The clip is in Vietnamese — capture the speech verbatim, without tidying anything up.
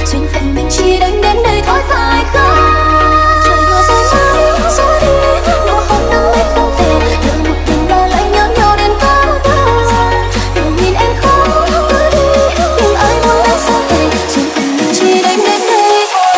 duyên phận mình chỉ đánh đến đây thôi phải không?